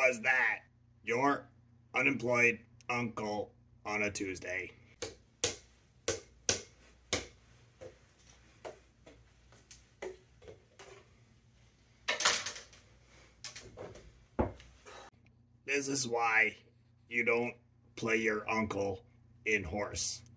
was that? Your unemployed uncle on a Tuesday. This is why you don't play your uncle in horse.